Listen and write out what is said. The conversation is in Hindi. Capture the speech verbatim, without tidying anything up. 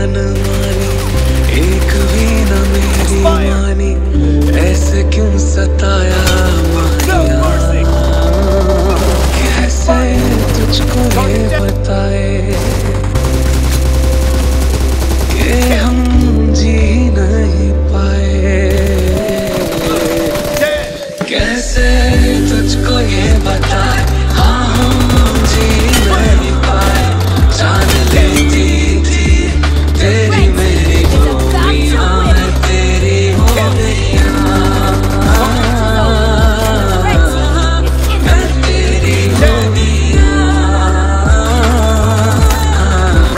मन मानी, एक भी न मेरी मानी, ऐसे क्यों सताया।